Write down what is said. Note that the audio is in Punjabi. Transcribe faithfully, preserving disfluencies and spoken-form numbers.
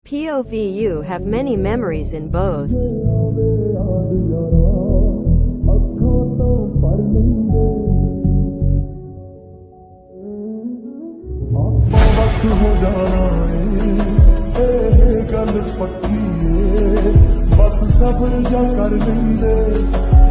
P O V you have many memories in Bose. पक्की बस सबर जा कर लेंदे